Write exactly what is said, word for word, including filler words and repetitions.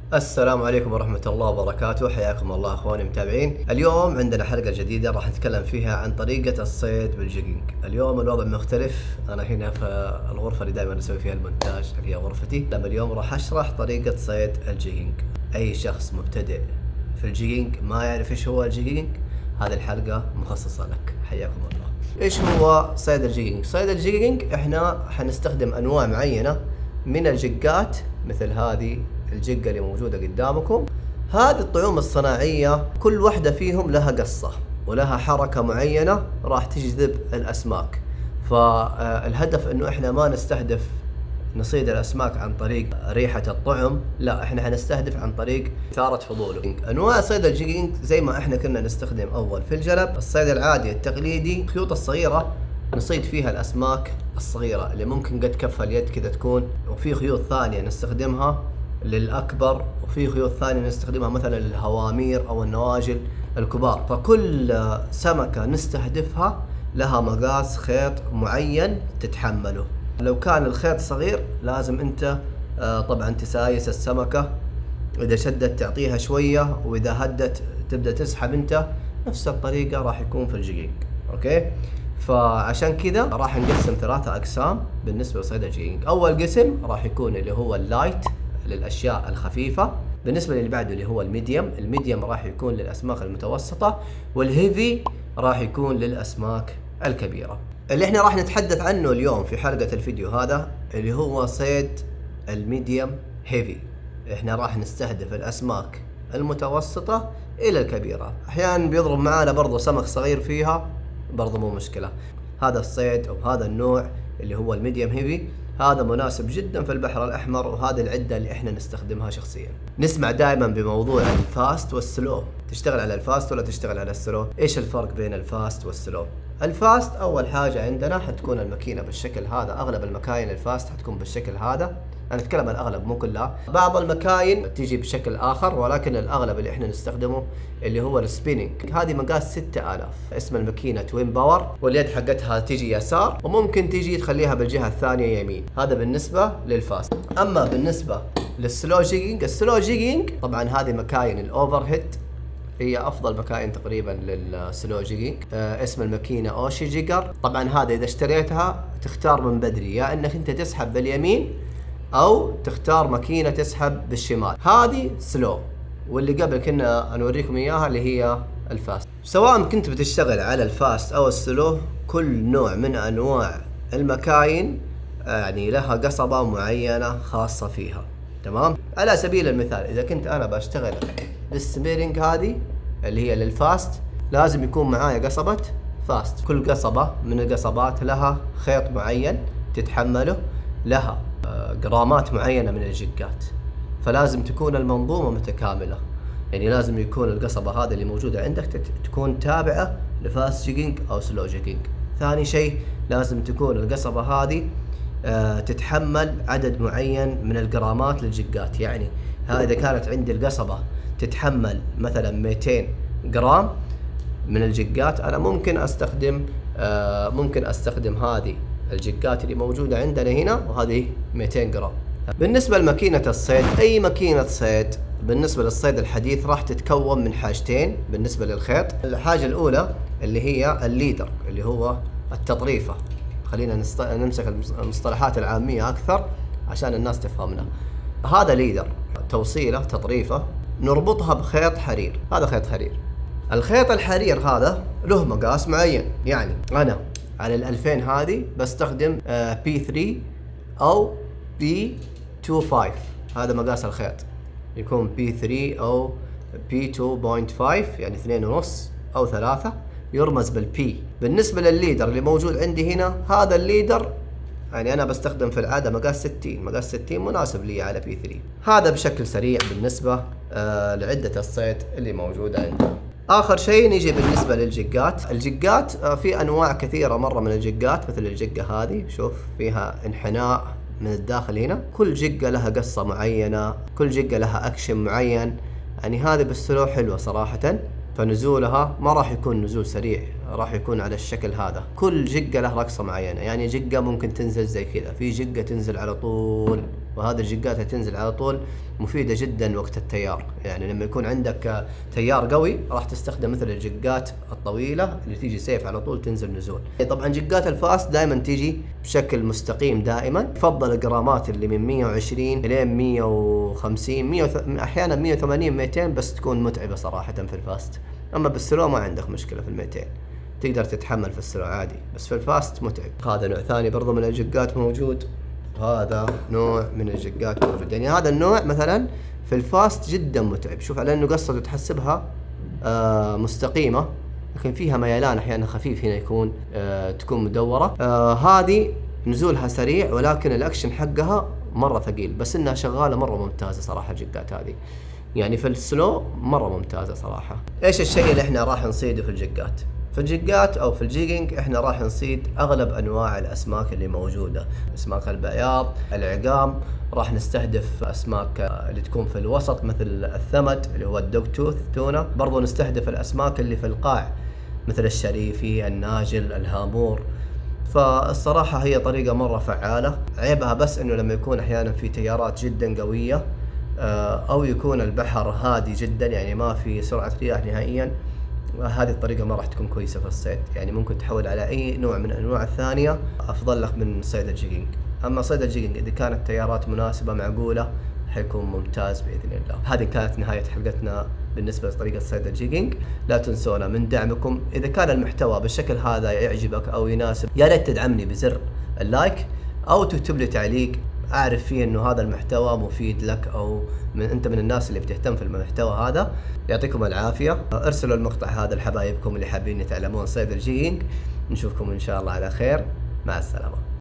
السلام عليكم ورحمة الله وبركاته، حياكم الله اخواني المتابعين. اليوم عندنا حلقة جديدة راح نتكلم فيها عن طريقة الصيد بالجيجينج. اليوم الوضع مختلف، انا هنا في الغرفة اللي دائما اسوي فيها المونتاج اللي هي غرفتي. لما اليوم راح اشرح طريقة صيد الجيجينج. اي شخص مبتدئ في الجيجينج ما يعرف ايش هو الجيجينج، هذه الحلقة مخصصة لك. حياكم الله. ايش هو صيد الجيجينج؟ صيد الجيجينج احنا حنستخدم انواع معينة من الجيجات، مثل هذه الجقة اللي موجودة قدامكم. هذه الطعوم الصناعية كل واحدة فيهم لها قصة ولها حركة معينة راح تجذب الأسماك. فالهدف انه احنا ما نستهدف نصيد الأسماك عن طريق ريحة الطعم، لا، احنا حنستهدف عن طريق إثارة فضوله. أنواع صيد الجيجينج زي ما احنا كنا نستخدم أول في الجلب، الصيد العادي التقليدي، الخيوط الصغيرة نصيد فيها الأسماك الصغيرة اللي ممكن قد كف اليد كذا تكون، وفي خيوط ثانية نستخدمها للأكبر، وفي خيوط ثانية نستخدمها مثلا للهوامير أو النواجل الكبار. فكل سمكة نستهدفها لها مقاس خيط معين تتحمله. لو كان الخيط صغير لازم أنت طبعا تسايس السمكة، إذا شدت تعطيها شوية، وإذا هدت تبدأ تسحب أنت. نفس الطريقة راح يكون في الجيجينج. أوكي، فعشان كذا راح نقسم ثلاثة أقسام بالنسبة لصيد الجيجينج. أول قسم راح يكون اللي هو اللايت للأشياء الخفيفة، بالنسبة للي بعده اللي هو الميديم. الميديم راح يكون للأسماك المتوسطة، والهيفي راح يكون للأسماك الكبيرة. اللي احنا راح نتحدث عنه اليوم في حلقة الفيديو هذا اللي هو صيد الميديم هيفي. احنا راح نستهدف الأسماك المتوسطة إلى الكبيرة. أحيانا بيضرب معانا برضو سمك صغير فيها، برضو مو مشكلة. هذا الصيد أو هذا النوع اللي هو الميديم هيفي هذا مناسب جدا في البحر الأحمر، وهذه العدة اللي احنا نستخدمها شخصيا. نسمع دائما بموضوع الفاست والسلو، تشتغل على الفاست ولا تشتغل على السلو؟ ايش الفرق بين الفاست والسلو؟ الفاست اول حاجة عندنا حتكون الماكينة بالشكل هذا. اغلب المكاين الفاست حتكون بالشكل هذا، انا اتكلم عن الاغلب مو كلها، بعض المكاين تيجي بشكل اخر، ولكن الاغلب اللي احنا نستخدمه اللي هو السبيننج. هذه مقاس ستة آلاف. اسم الماكينة توين باور، واليد حقتها تيجي يسار، وممكن تيجي تخليها بالجهة الثانية يمين. هذا بالنسبة للفاست. اما بالنسبة للسلو جيجينج، السلو جيجينج طبعا هذه مكاين الاوفر هيد، هي افضل مكاين تقريبا للسلو جيجينج. آه اسم الماكينة اوشي جيجر. طبعا هذا اذا اشتريتها تختار من بدري، يا انك انت تسحب باليمين او تختار ماكينة تسحب بالشمال. هذه سلو، واللي قبل كنا نوريكم اياها اللي هي الفاست. سواء كنت بتشتغل على الفاست او السلو، كل نوع من انواع المكاين يعني لها قصبة معينة خاصة فيها. تمام؟ على سبيل المثال اذا كنت انا بشتغل بالسبيرنج هذه اللي هي للفاست، لازم يكون معايا قصبة فاست. كل قصبة من القصبات لها خيط معين تتحمله، لها جرامات معينة من الجيجات، فلازم تكون المنظومة متكاملة. يعني لازم يكون القصبة هذه اللي موجودة عندك تكون تابعة لفاست جيجينج أو سلو جيجينج. ثاني شيء لازم تكون القصبة هذه تتحمل عدد معين من الجرامات للجيجات. يعني ها إذا كانت عندي القصبة تتحمل مثلا مئتين جرام من الجيجات، أنا ممكن أستخدم ممكن أستخدم هذه الجيجات اللي موجودة عندنا هنا، وهذه مئتين جرام. بالنسبة لماكينة الصيد، أي ماكينة صيد بالنسبة للصيد الحديث راح تتكون من حاجتين بالنسبة للخيط. الحاجة الأولى اللي هي الليدر، اللي هو التطريفة. خلينا نست... نمسك المصطلحات العامية أكثر عشان الناس تفهمنا. هذا ليدر، توصيلة تطريفة نربطها بخيط حرير. هذا خيط حرير. الخيط الحرير هذا له مقاس معين. يعني أنا على الألفين هذه بستخدم بي ثلاثة أو بي اثنين فاصلة خمسة. هذا مقاس الخيط، يكون بي ثلاثة أو بي اثنين فاصلة خمسة، يعني اثنين ونص أو ثلاثة، يرمز بالبي. بالنسبة للليدر اللي موجود عندي هنا، هذا الليدر يعني أنا بستخدم في العادة مقاس ستين. مقاس ستين مناسب لي على بي ثلاثة. هذا بشكل سريع بالنسبة آه لعدة الصيد اللي موجودة عندنا. آخر شيء نيجي بالنسبة للجيجات. الجيجات آه في أنواع كثيرة مرة من الجيجات، مثل الجيجة هذه شوف فيها انحناء من الداخل هنا. كل جيجة لها قصة معينة، كل جيجة لها أكشن معين. يعني هذه بالسلو حلوة صراحة، فنزولها ما راح يكون نزول سريع، راح يكون على الشكل هذا. كل جقة له رقصة معينة. يعني جقة ممكن تنزل زي كذا، في جقة تنزل على طول وهذه الجيجات تنزل على طول مفيدة جدا وقت التيار. يعني لما يكون عندك تيار قوي راح تستخدم مثل الجيجات الطويلة اللي تيجي سيف على طول تنزل نزول. طبعا جيجات الفاست دائما تيجي بشكل مستقيم دائما. يفضل الجرامات اللي من مية وعشرين الى مية وخمسين مية وث... احيانا مية وثمانين ميتين، بس تكون متعبة صراحة في الفاست. اما بالسلو ما عندك مشكلة في الميتين، تقدر تتحمل في السلو عادي، بس في الفاست متعب. هذا نوع ثاني برضو من الجيجات موجود، هذا نوع من الجيجات موجود. يعني هذا النوع مثلا في الفاست جدا متعب. شوف على انه قصته تحسبها آه مستقيمة، لكن فيها ميلان احيانا خفيف هنا يكون آه تكون مدورة. آه هذه نزولها سريع ولكن الاكشن حقها مرة ثقيل، بس انها شغالة مرة ممتازة صراحة الجيجات هذه. يعني في السلو مرة ممتازة صراحة. ايش الشيء اللي احنا راح نصيده في الجيجات؟ في الجيجات او في الجيجينج احنا راح نصيد اغلب انواع الاسماك اللي موجودة، اسماك البياض، العقام، راح نستهدف اسماك اللي تكون في الوسط مثل الثمد اللي هو الدوغ توث تونة. برضو نستهدف الاسماك اللي في القاع مثل الشريفي، الناجل، الهامور. فالصراحة هي طريقة مرة فعالة. عيبها بس انه لما يكون احيانا في تيارات جدا قوية او يكون البحر هادي جدا، يعني ما في سرعة رياح نهائيا، هذه الطريقة ما راح تكون كويسة في الصيد. يعني ممكن تحول على اي نوع من الانواع الثانية افضل لك من صيد الجيجينج. اما صيد الجيجينج اذا كانت تيارات مناسبة معقولة حيكون ممتاز باذن الله. هذه كانت نهاية حلقتنا بالنسبة لطريقة صيد الجيجينج. لا تنسونا من دعمكم. اذا كان المحتوى بالشكل هذا يعجبك او يناسب، يا ريت تدعمني بزر اللايك او تكتب لي تعليق اعرف فيه انه هذا المحتوى مفيد لك، او من انت من الناس اللي بتهتم في المحتوى هذا. يعطيكم العافية. ارسلوا المقطع هذا لحبايبكم اللي حابين يتعلمون صيد الجيجينج. نشوفكم ان شاء الله على خير. مع السلامة.